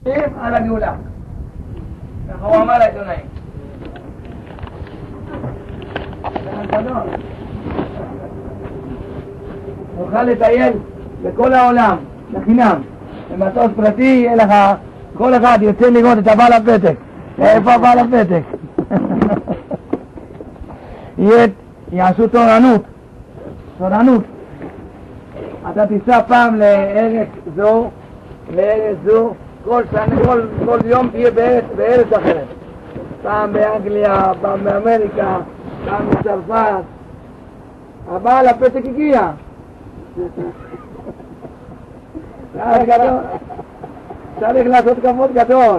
על הגאולה. ככה הוא אמר לעיתונאים. נוכל לטייל בכל העולם, בחינם. במטוס פרטי יהיה לך, כל אחד יוצא לראות את הבעל הפתק. איפה הבעל הפתק? יעשו תורנות. אתה תיסע פעם לארץ זו, כל יום תהיה בארץ אחרת. פעם באנגליה, פעם באמריקה, פעם בצרפת. הבעל הפתק הגיע. צריך לעשות כבוד גדול.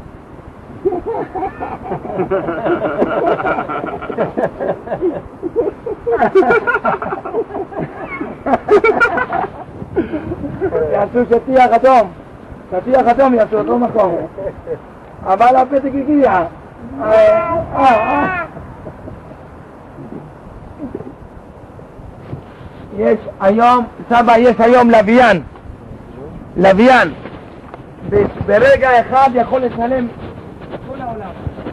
יעשו שטיח אדום יעשו אותו מקום. אבל הפתק הגיע. יש היום, סבא, יש היום לוויין. ברגע אחד יכול לשלם כל העולם.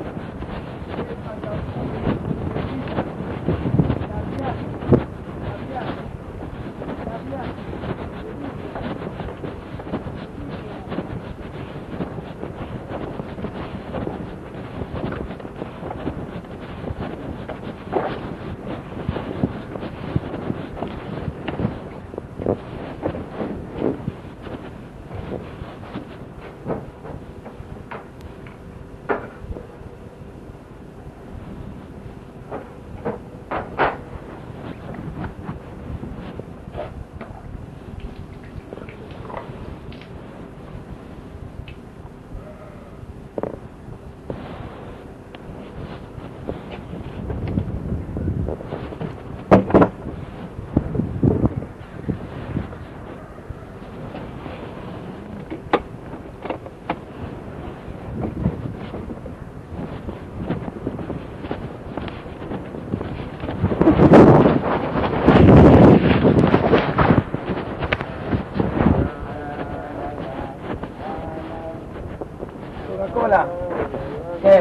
קולה. כן,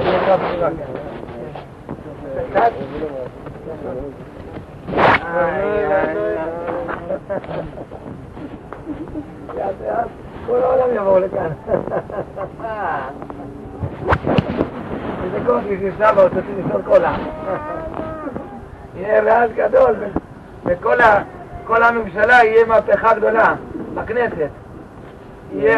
קצת. כל העולם יבואו לכאן. איזה קושי שסבא אותי לשאול קולה. יהיה רעש גדול, וכל הממשלה יהיה מהפכה גדולה בכנסת. יהיה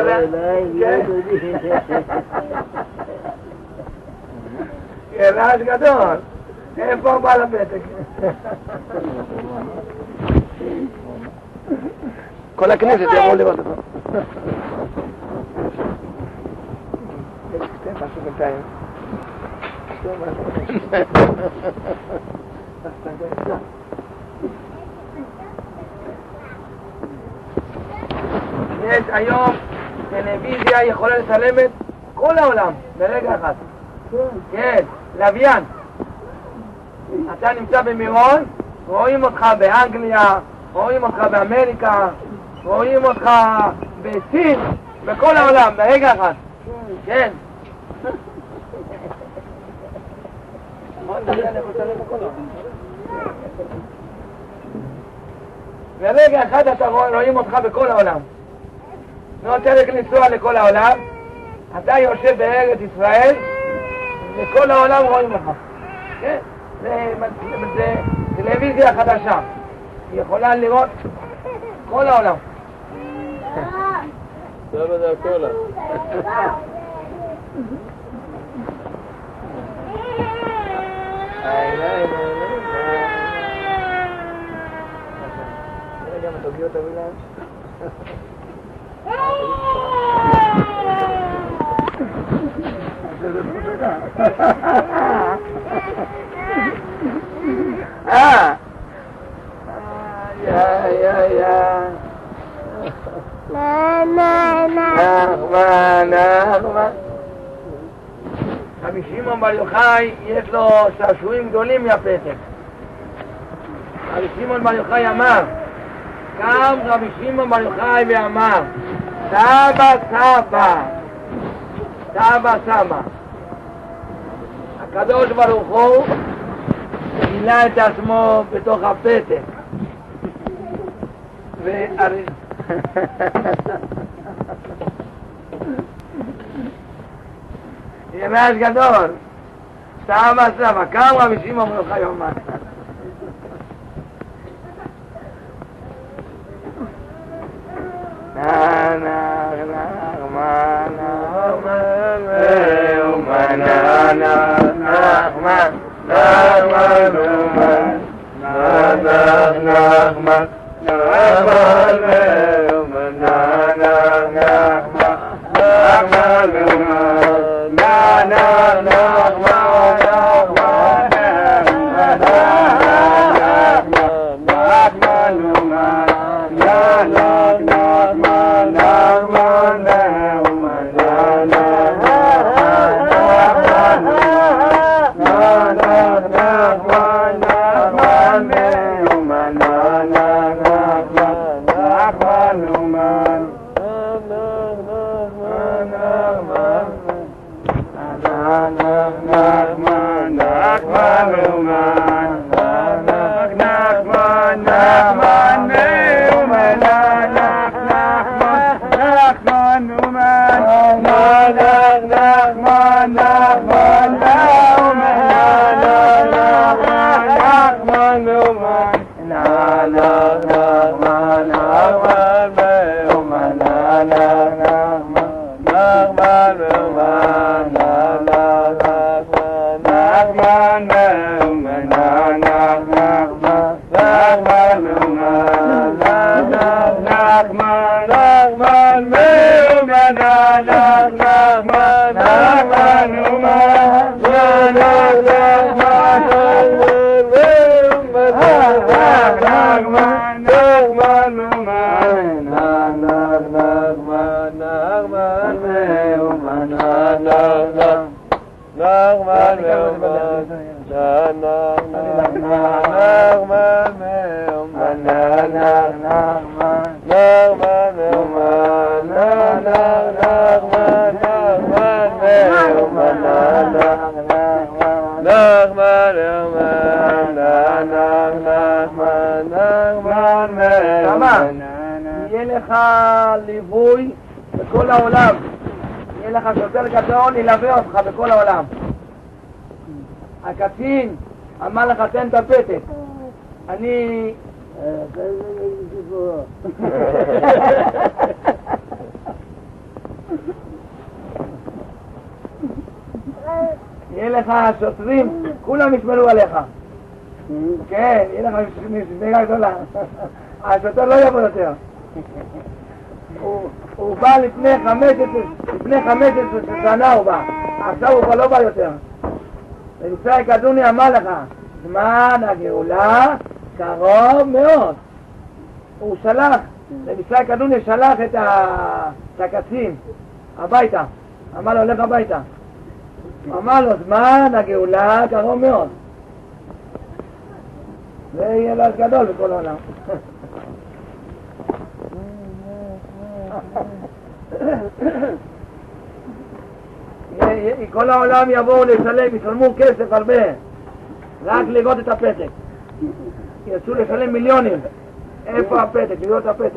רעש גדול. איפה בעל הפתק? כל הכנסת יבואו לראות אותו. תן משהו בינתיים. יש היום טלוויזיה יכולה לצלם את כל העולם ברגע אחד. כן, לוויין. אתה נמצא במירון, רואים אותך באנגליה, רואים אותך באמריקה, רואים אותך בסין, בכל העולם, ברגע אחד. כן. ברגע אחד אתה רואים אותך בכל העולם. לא צריך לנסוע לכל העולם, אתה יושב בארץ ישראל וכל העולם רואים אותך. כן? זה טלוויזיה חדשה, היא יכולה לראות כל העולם. סבא זה הקולה. רגע, מה תוגיע אותה מילה? רבי שמעון בר יוחאי יש לו שעשועים גדולים מהפתק. רבי שמעון בר יוחאי אמר, קם רבי שמעון בר יוחאי ואמר, סבא סבא, סבא סבא. הקדוש ברוך הוא גילה את עצמו בתוך הפתק. רעש גדול. סבא סבא, כמה רבי שמעון בר יוחאי אומר. יהיה לך ליווי בכל העולם, יהיה לך שוטר גדול, ילווה אותך בכל העולם. הקצין אמר לך תן את הפתק, אני... יהיה לך שוטרים, כולם ישמרו עליך. כן, יהיה לך משמרה גדולה. השוטר לא יבוא יותר. הוא בא לפני 15 שנה הוא בא, עכשיו הוא כבר לא בא יותר. ויצחק אדוני אמר לך, זמן הגאולה קרוב מאוד. הוא שלח, ויצחק אדוני שלח את הקצין הביתה, אמר לו הולך הביתה. אמר לו זמן הגאולה קרוב מאוד. זה יהיה לו גדול בכל העולם. כל העולם יבואו לשלם, ישלמו כסף הרבה רק לראות את הפתק. יצאו לשלם מיליונים. איפה הפתק? לראות את הפתק.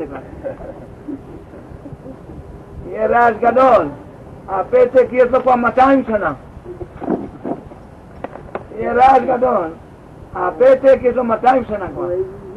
יהיה רעש גדול. הפתק יש לו כבר 200 שנה. יהיה רעש גדול. הפתק יש לו 200 שנה כבר.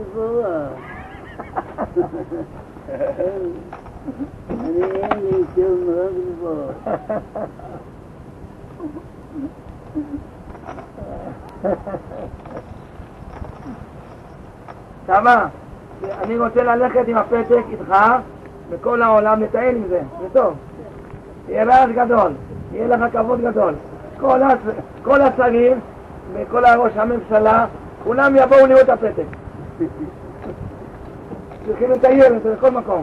סבא, אני רוצה ללכת עם הפתק איתך בכל העולם, לטייל עם זה, זה טוב. יהיה רעש גדול, יהיה לך כבוד גדול. כל השרים וכל ראש הממשלה, כולם יבואו לראות את הפתק. צריכים לטייל את זה בכל מקום.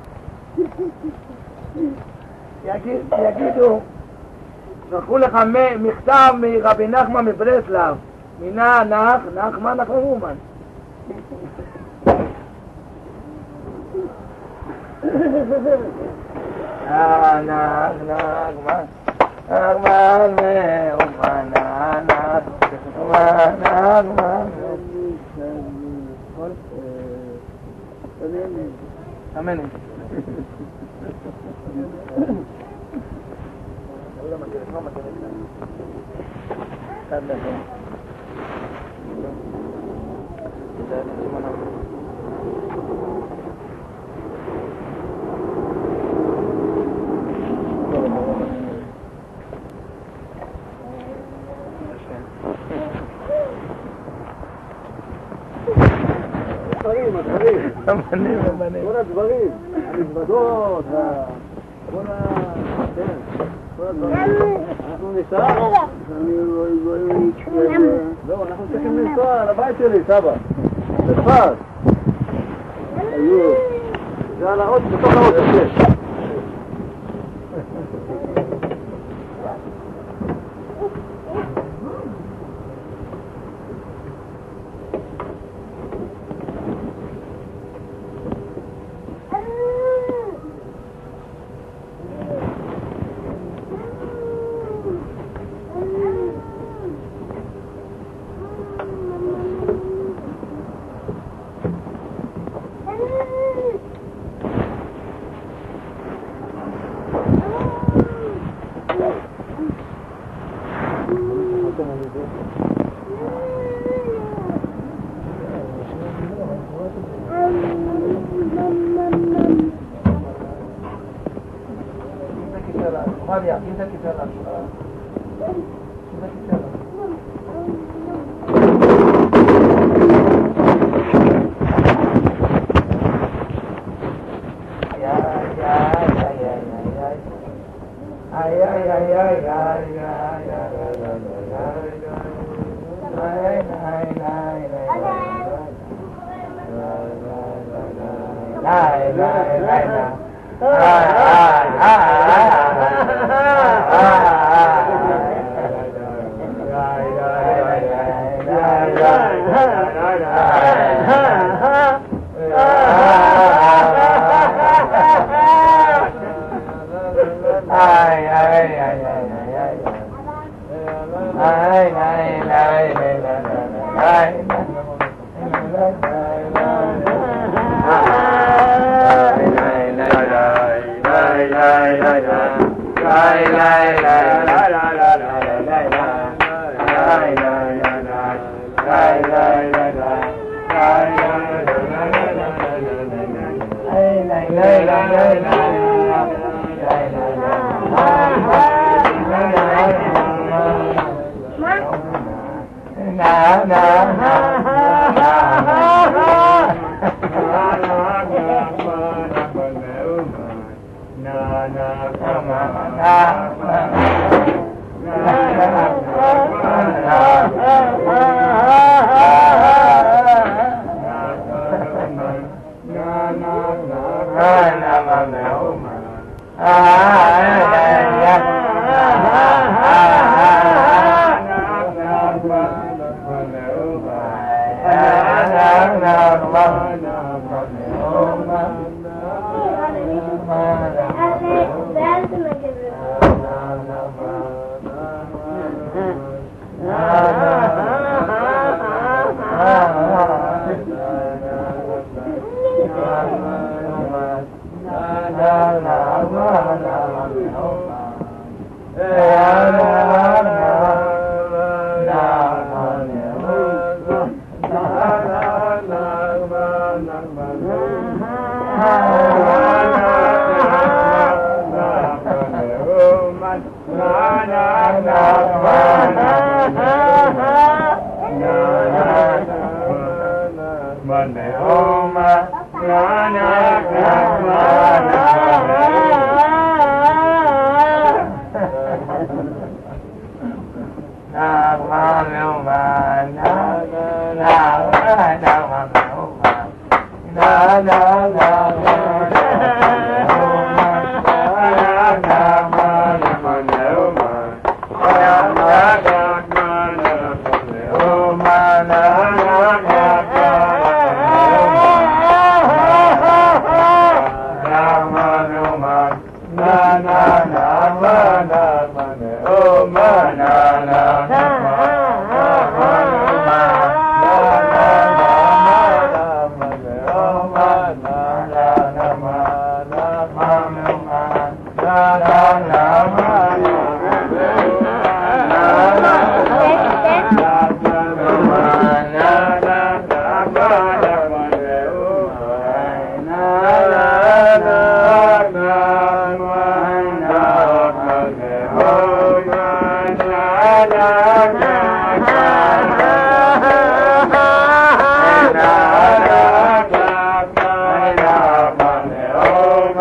יגידו, שלחו לך מכתב מרבי נחמן מברסלב, מינה נחמן נחמן. נחמן. Amen. כל הדברים, המזוודות, כל הדברים, אנחנו ניסע? לא, אנחנו צריכים לנסוע לבית שלי, סבא, לצפת. זה על האוטו, בתוך האוטו, כן.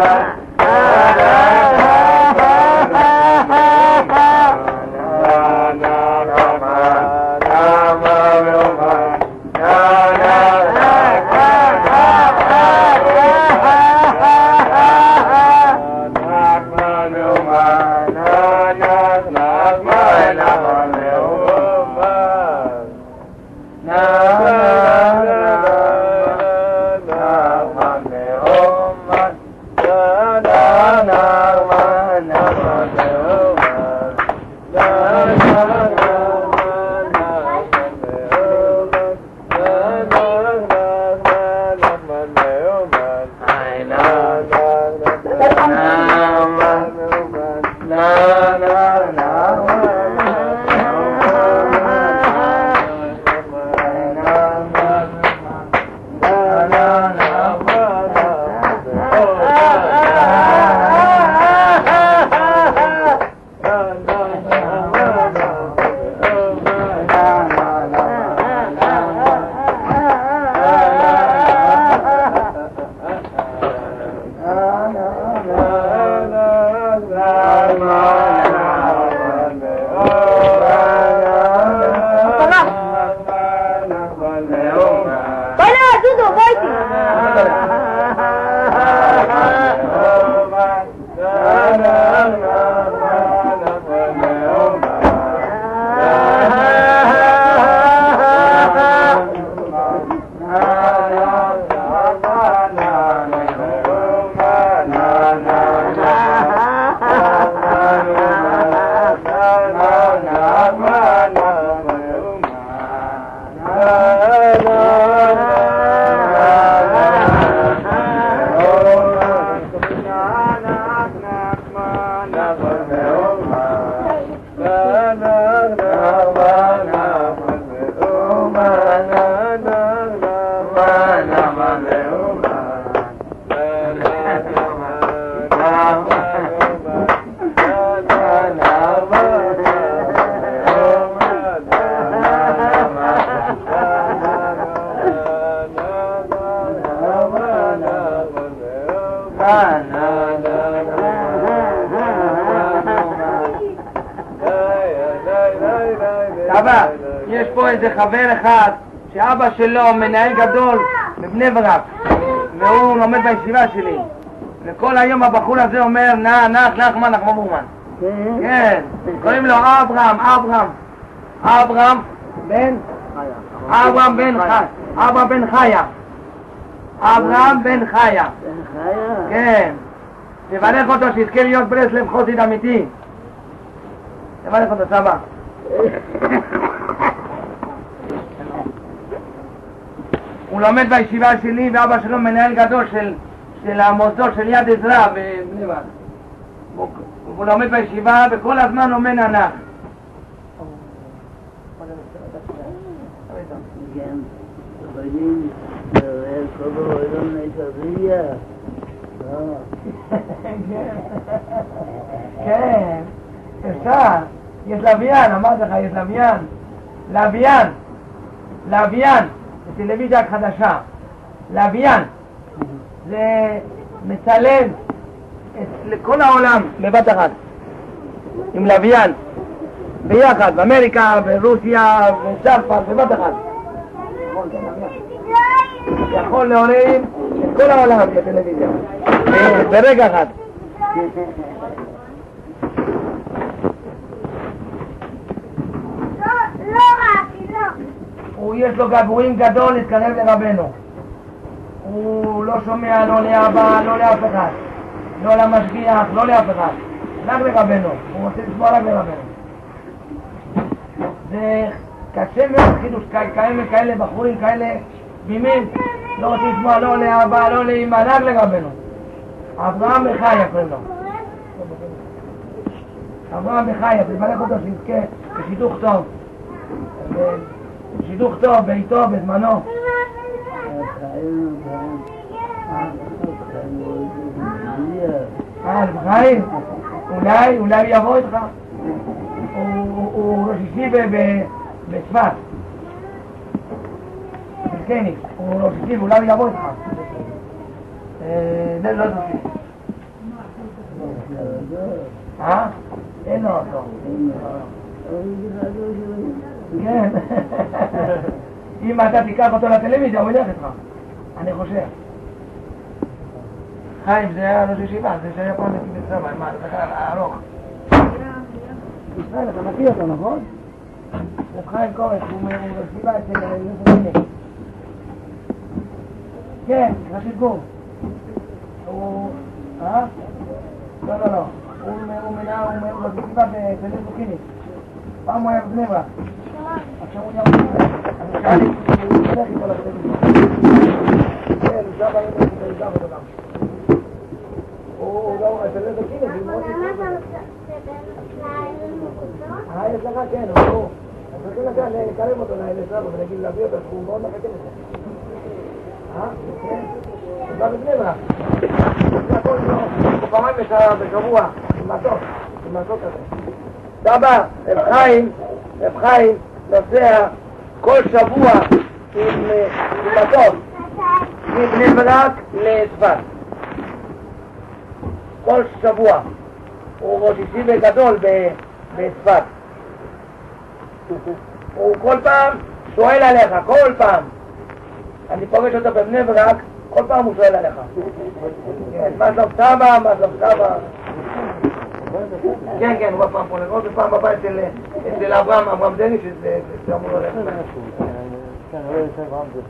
אבא, יש פה איזה חבר אחד שאבא שלו מנהל גדול בבני ברק והוא לומד בישיבה שלי וכל היום הבחור הזה אומר נחמן מורמן. כן, קוראים לו אברהם בן חיה. אברהם בן חיה. כן, תברך אותו שיזכה להיות ברסלב חסיד אמיתי. תברך אותו סבא. הוא לומד בישיבה שלי ואבא שלו מנהל גדול של המוסדות של יד עזרא בבני ברק. הוא לומד בישיבה וכל הזמן לומד ננח. כן, אפשר. יש לוויין, אמרתי לך, יש לוויין, זה טלוויזיה חדשה. לוויין, זה מצלם לכל העולם בבת אחת, עם לוויין, ביחד, באמריקה, ברוסיה, בצרפת, בבת אחת. יכול להורים את כל העולם בטלוויזיה, ברגע אחד. יש לו געגועים גדול להתקרב לרבנו. הוא לא שומע לא לאבא, לא לאף אחד, לא למשגיח, לא לאף אחד, רק לרבנו. הוא רוצה לשמוע רק לרבנו. זה קשה מאוד חידוש, כאלה בחורים כאלה תמימים, לא רוצים לשמוע לא לאבא, לא לאמא, רק לרבנו. אברהם בחיה קוראים לו. אברהם בחיה, תברך אותו שיזכה בשידוך טוב. שידוך טוב בעיתו, בזמנו. בחיים? אולי יבוא איתך. הוא ראשיסי בצפת. בקניק. הוא ראשיסי ואולי יבוא איתך. זה לא ראשיסי. אותו. כן. אם אתה תיקח אותו לטלוויזיה, הוא ילך איתך. אני חושב. חיים, זה היה ראש ישיבה, זה שהיה פעם בצבא, מה, זה היה ארוך. ישראל, אתה מכיר אותו, נכון? זה חיים קורש, הוא ישיבה אצל יוסף פיני. כן, ראשית גור. הוא... לא. הוא ישיבה אצל יוסף פיני. פעם הוא היה בבני ברק. עכשיו הוא נהיה בבני ברק. אני שאלי, הוא הולך איתו לטלוויזיה. כן, הוא שם היום את אותו גם. הוא לא... אצל יוסף פיני, זה מאוד ישיבה. יש לך, כן, הוא... אז רוצים לקרב אותו לסבא ולהגיד להביא אותו, שהוא מאוד מחכה לזה. כן? הוא בא בבני ברק. זה הכל לא... הוא פעמיים בשבוע, עם מטוס כזה. סבא, רב חיים נוסע כל שבוע עם מטוס מבני ברק לצפת. כל שבוע. הוא ראש ישיבה גדול בצפת. הוא כל פעם שואל עליך, כל פעם. אני פוגש אותו בבני ברק, כל פעם הוא שואל עליך. מה שלום סבא, מה שלום סבא. כן, הוא פעם פה לגרות, ופעם בבית אצל אברהם דני, שזה אמור לו ללכת. כן, הוא יושב אברהם דני.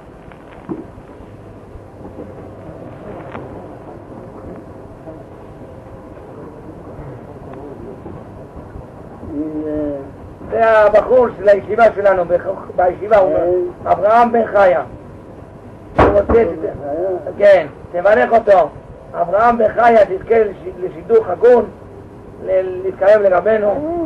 זה הבחור של הישיבה שלנו, בישיבה, הוא אומר, אברהם בן חיה. הוא רוצה, כן, תברך אותו. אברהם בן חיה תזכה לשידור חגון, להתקרב לרבנו.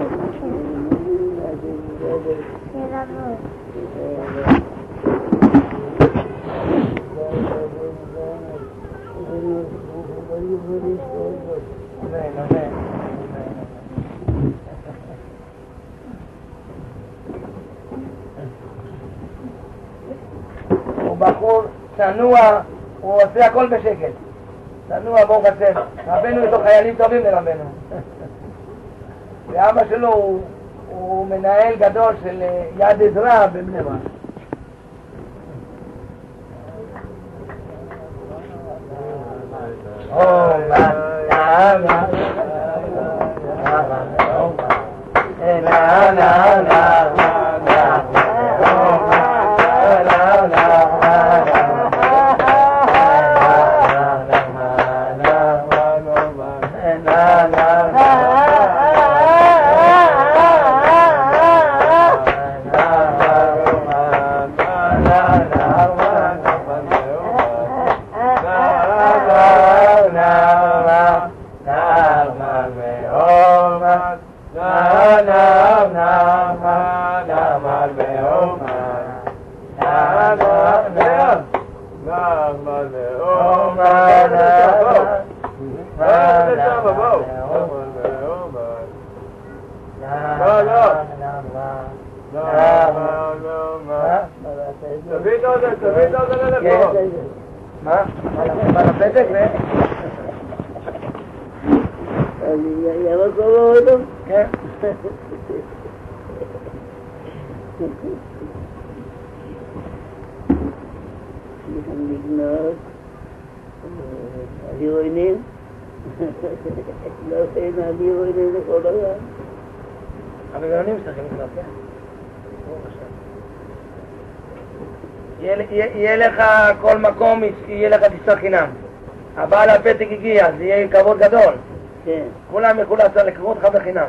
הוא בחור צנוע, הוא עושה הכל בשקט. צנוע, ברוך השם. רבנו יש לו חיילים טובים לרבנו. ואבא שלו הוא מנהל גדול של יד עזרא בבני ברק. יהיה לך כל מקום, יהיה לך טיסה חינם. הבעל הפתק הגיע, זה יהיה כבוד גדול. כולם יכולו לקרוא אותך בחינם.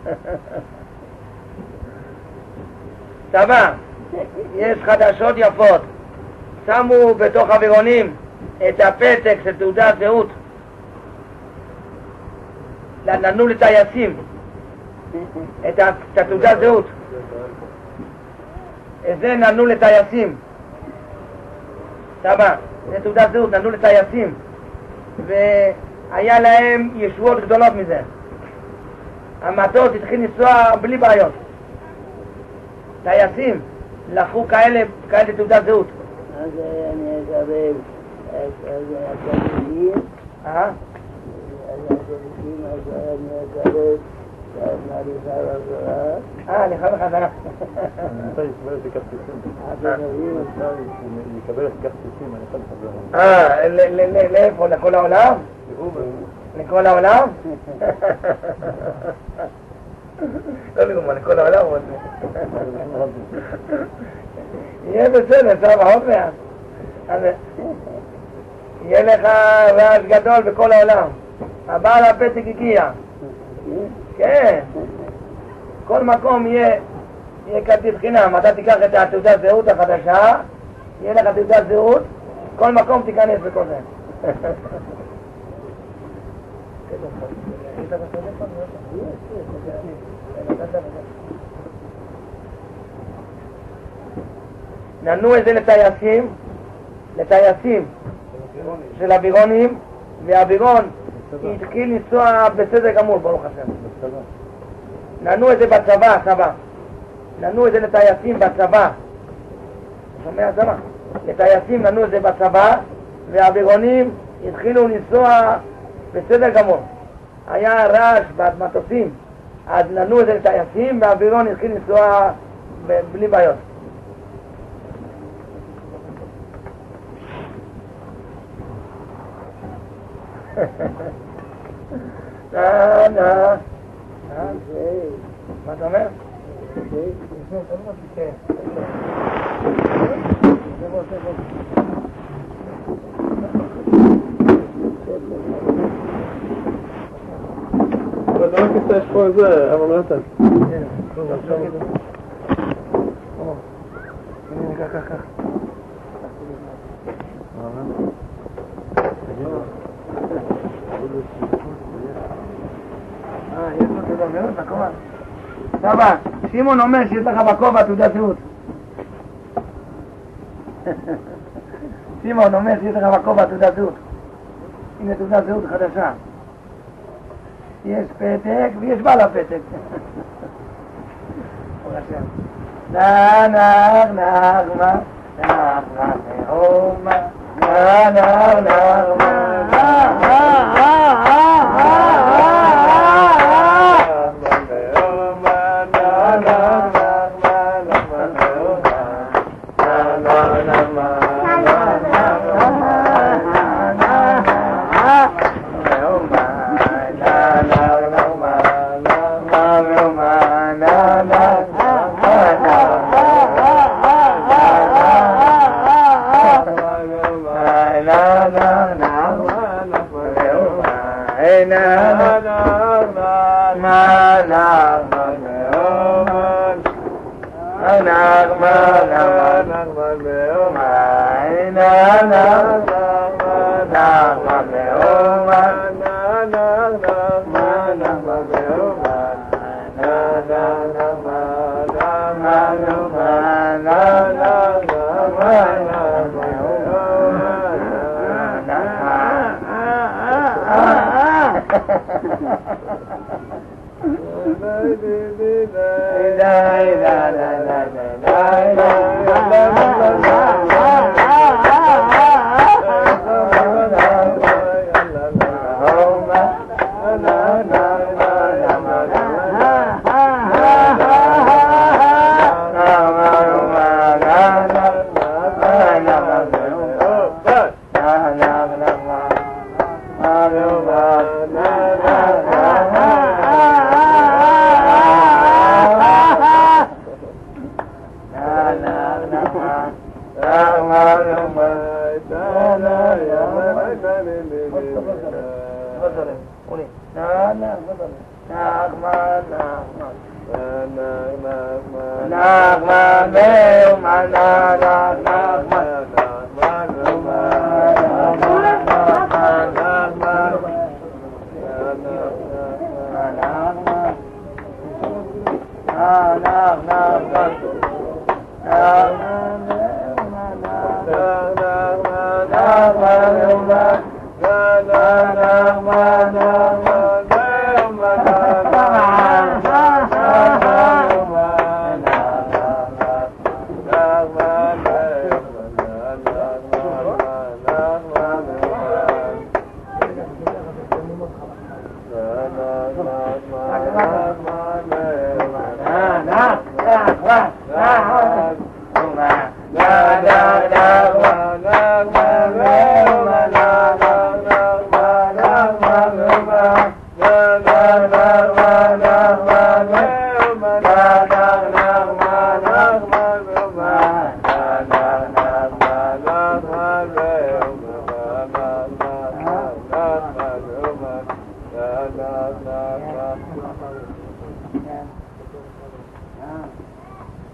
סבא, יש חדשות יפות. שמו בתוך אווירונים את הפתק של תעודת זהות. נתנו לטייסים את תעודת זהות. את זה נתנו לטייסים. סבא, זה תעודת זהות, נתנו לטייסים. והיה להם ישועות גדולות מזה. המטוס התחיל לנסוע בלי בעיות. טייסים לקחו כאלה תעודת זהות. אז אני אקבל אז אני אקבל הליכה בחזרה. מתי יקבל את הכרטיסים? יקבל את הכרטיסים, אני יכול לחזור. לאיפה? לכל העולם? לכל העולם? לא לגמרי, לכל העולם. יהיה בסדר, סבא, עוד מעט. יהיה לך רעש גדול בכל העולם. הבעל הפתק הגיע. כן. כל מקום יהיה כרטיס חינם. אתה תיקח את התעודת זהות החדשה, יהיה לך תעודת זהות, כל מקום תיכנס בכל זה. נתנו את זה לטייסים של אווירונים, והאווירון התחיל לנסוע בסדר גמור, ברוך השם. נתנו את זה בצבא, נתנו את זה לטייסים בצבא. שומע צבא? לטייסים נתנו את זה בצבא, והאווירונים התחילו לנסוע בסדר גמור. היה רעש במטוסים, אז נתנו את זה לטייסים, והאווירון התחיל לנסוע בלי בעיות. מה אתה אומר? לא רק יש פה איזה, אבל לא נתן. ככה. יש לו תעודת זהות בכובע? סבא, שמעון אומר שיש לך בכובע תעודת זהות. שמעון אומר שיש לך בכובע תעודת זהות. הנה תעודת זהות חדשה. יש פתק ויש בעל הפתק.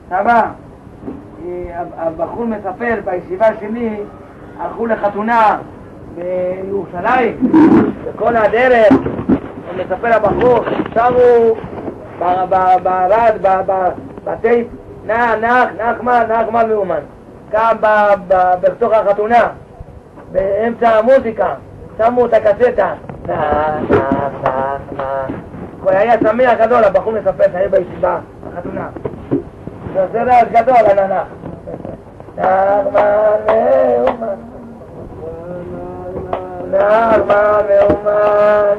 סבא, הבחור מספר בישיבה שלי, הלכו לחתונה בירושלים, וכל הדרך, הוא מספר הבחור, שמו ברד, בטייפ, נחמן מאומן. גם בתוך החתונה, באמצע המוזיקה, שמו את הקסטה. הוא היה שמח גדול, הבחור מספר שהיה בישיבה, בחתונה. זה רעש גדול, הננח. נחמן מאומן. נחמן מאומן.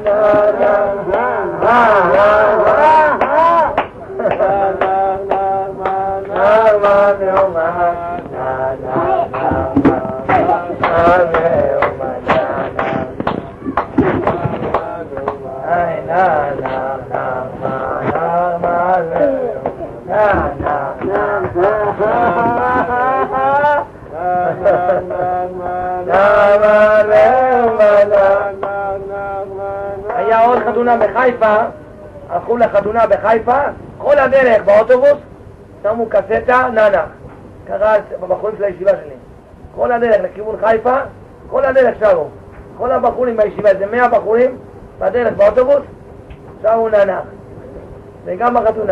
היה עוד חתונה בחיפה, הלכו לחתונה בחיפה, כל הדרך באוטובוס שמו קסטה ננח, קרה בבחורים של הישיבה שלי, כל הדרך לכיוון חיפה, כל הדרך שרו, כל הבחורים בישיבה, זה 100 בחורים בדרך באוטובוס שרו ננח, וגם בחתונה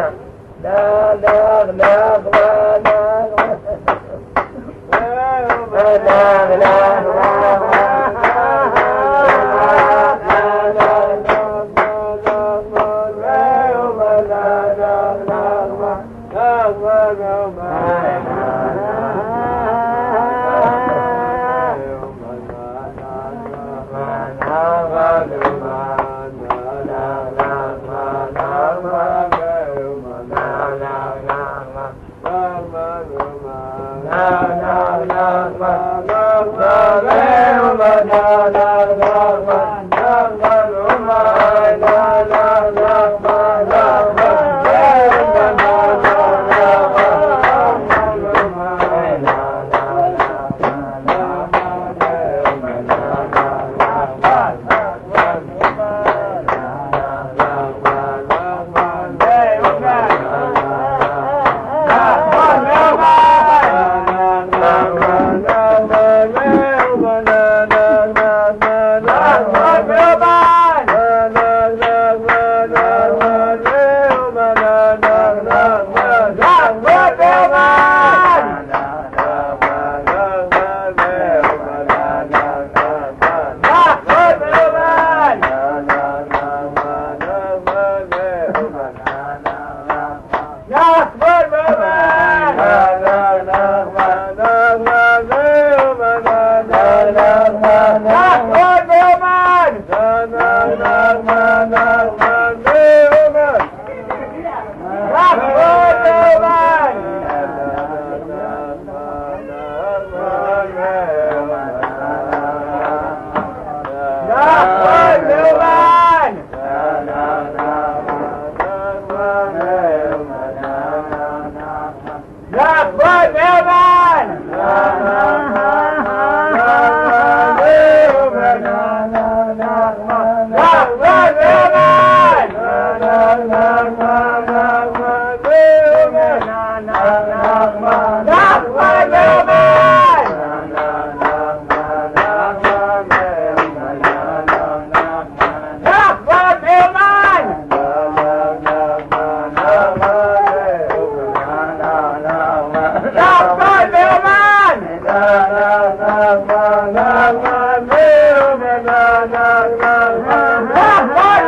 נחמן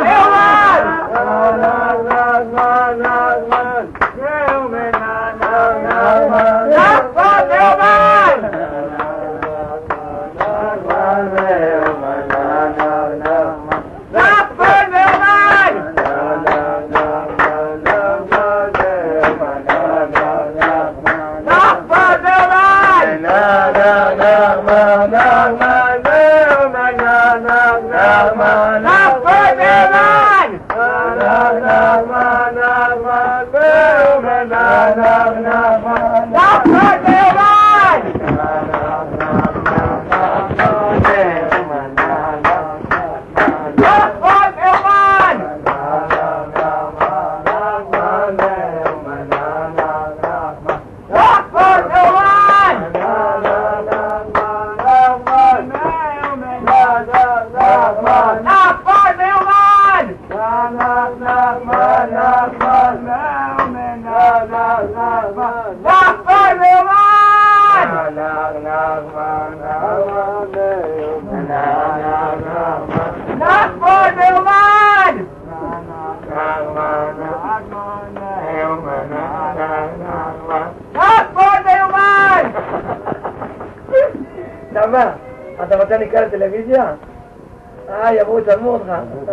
רוצה להיכנס לטלוויזיה? יבואו יצלמו אותך.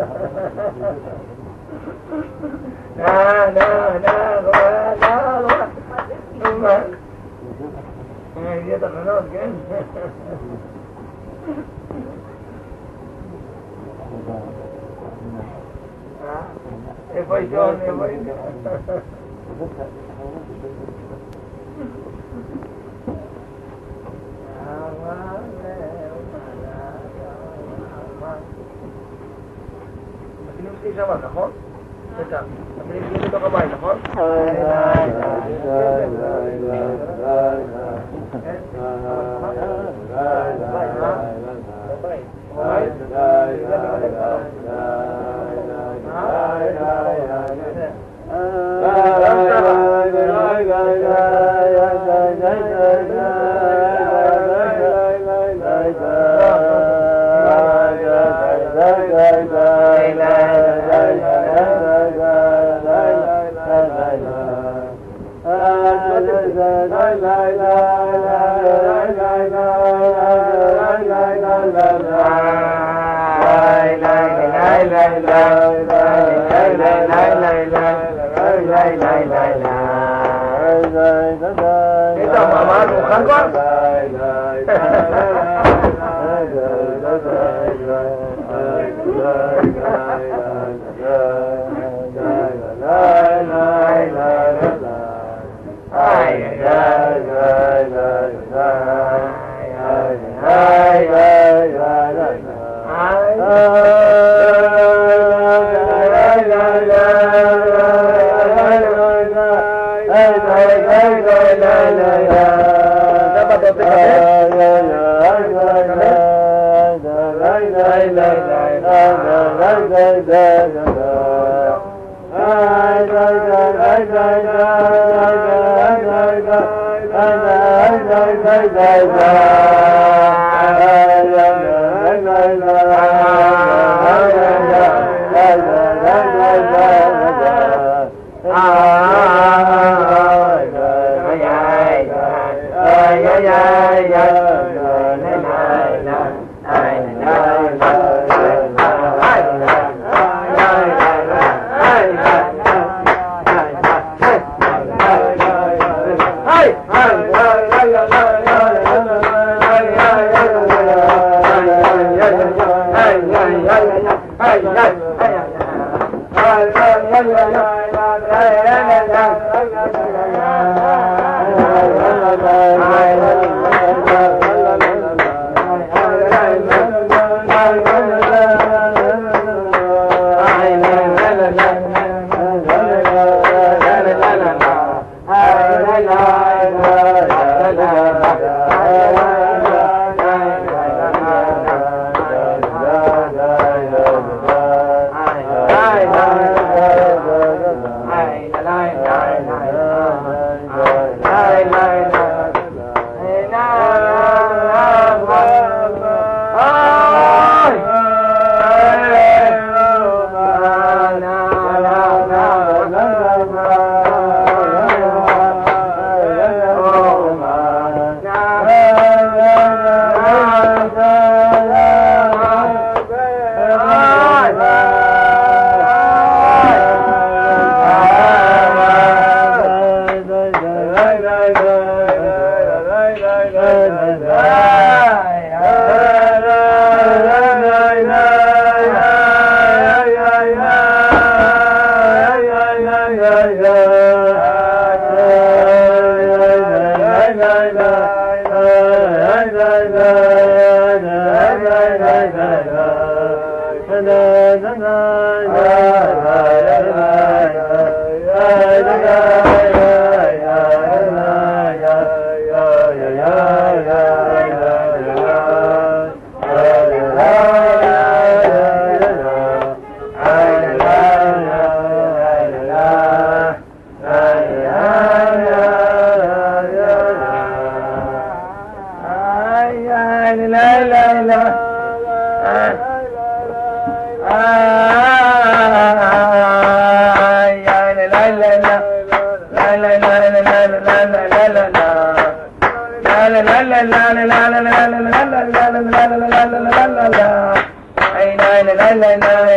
ידיעות אחרונות, כן? איפה עיתון? איפה עיתון? מבינים שלי שבת, נכון? בטח. מבינים שלי בתוך הבית, נכון?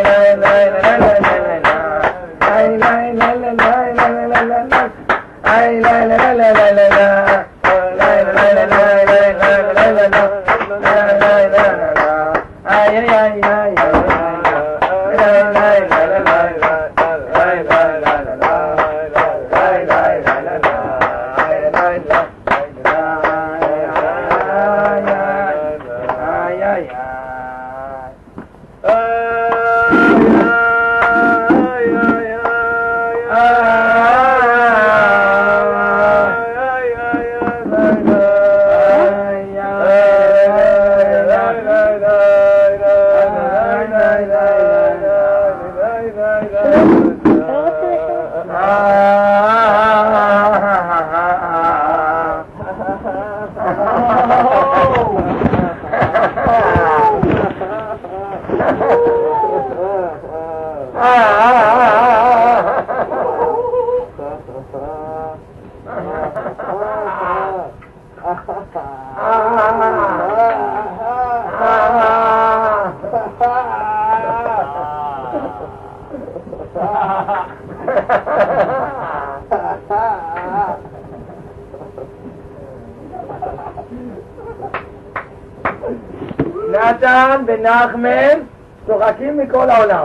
נתן ונחמן צוחקים מכל העולם.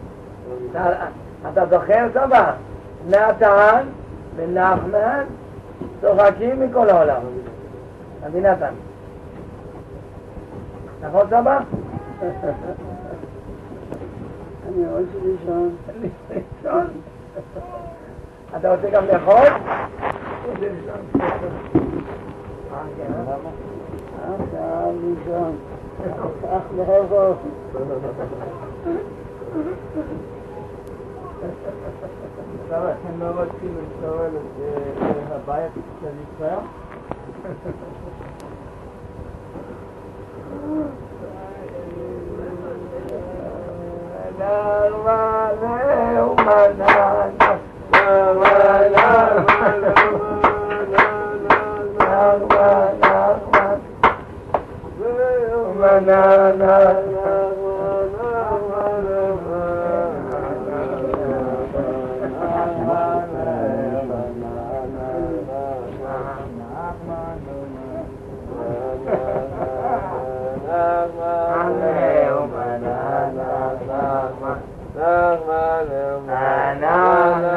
אתה זוכר סבא? נתן ונחמן צוחקים מכל העולם. אבי נתן. נכון סבא? אני רוצה לישון. לישון? אתה רוצה גם לאכול? עכשיו לישון. כך לאכול. סבא, אתם לא רוצים לשאול את הבית של ישראל?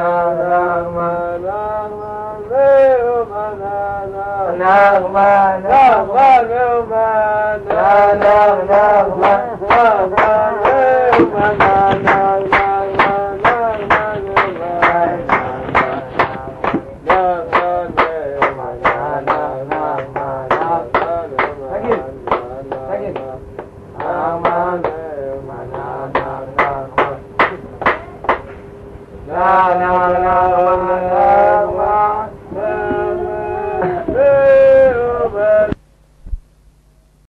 Nagman